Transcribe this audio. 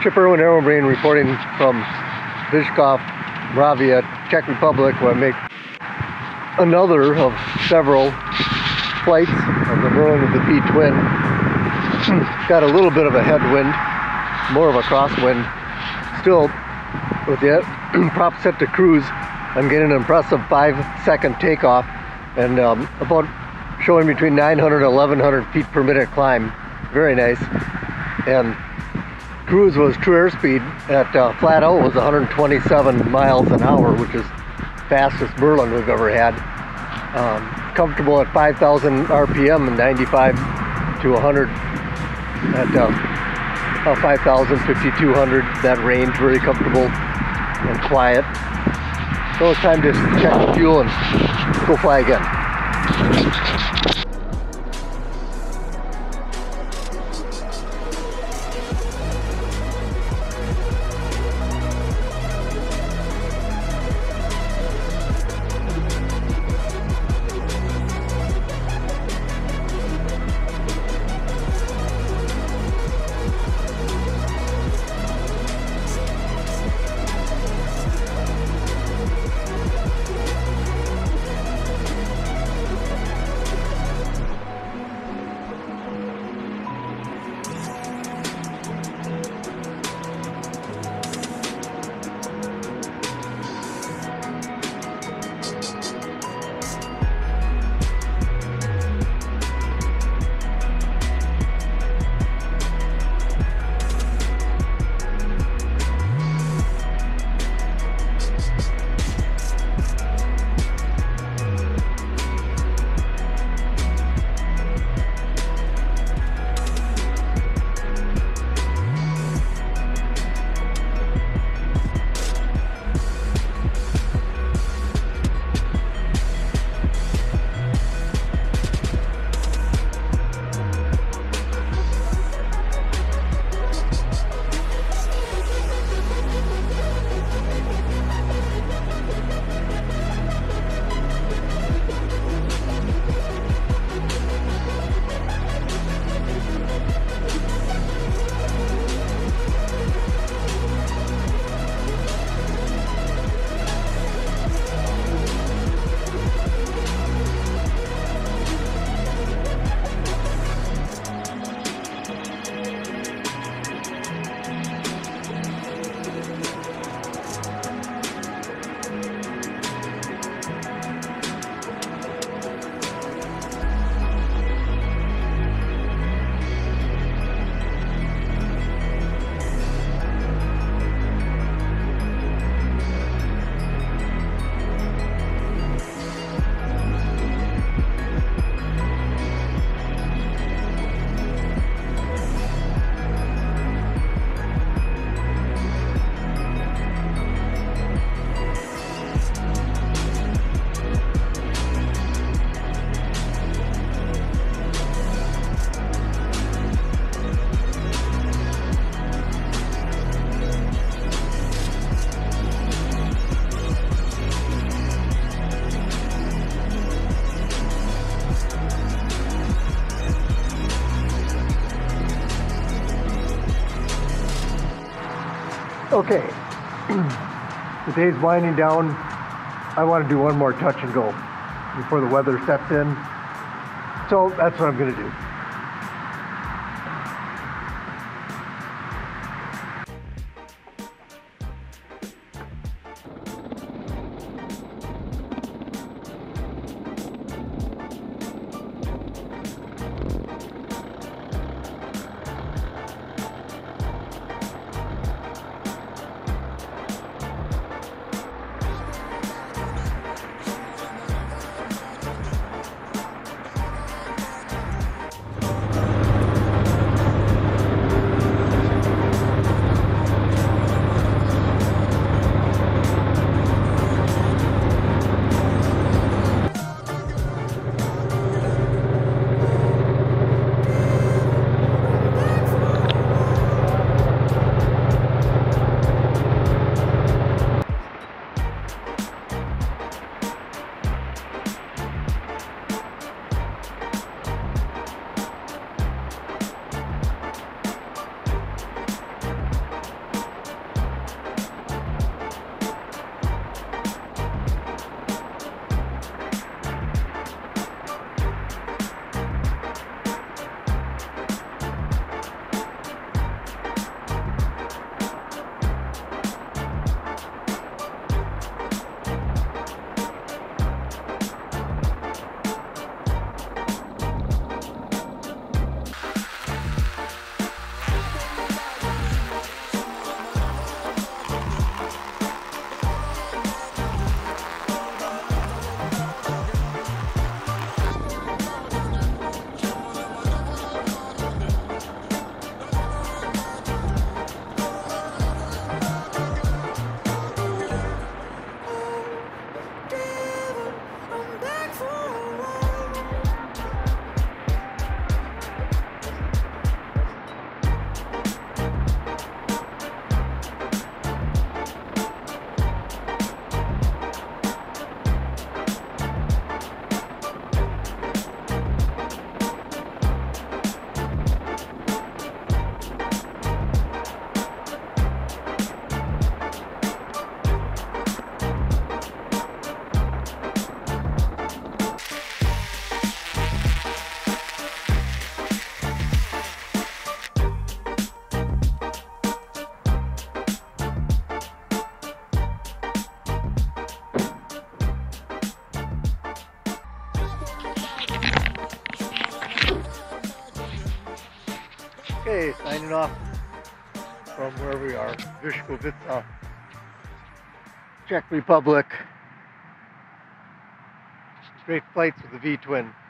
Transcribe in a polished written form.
Chip Irwin Aeromarine reporting from Vyshkov, Moravia, Czech Republic, where I make another of several flights of the Merlin with the Vtwin. Got a little bit of a headwind, more of a crosswind. Still, with the prop set to cruise, I'm getting an impressive 5-second takeoff and about showing between 900 and 1100 feet per minute climb. Very nice. And cruise was true airspeed at flat out was 127 miles an hour, which is fastest Merlin we've ever had. Comfortable at 5,000 RPM and 95 to 100 at 5,000, 5,200, that range, very comfortable and quiet. So it's time to check the fuel and go fly again. Okay, the day's winding down. I want to do one more touch and go before the weather sets in. So that's what I'm going to do. Okay, signing off from where we are, Vtwin, Czech Republic. Great flights with the Vtwin.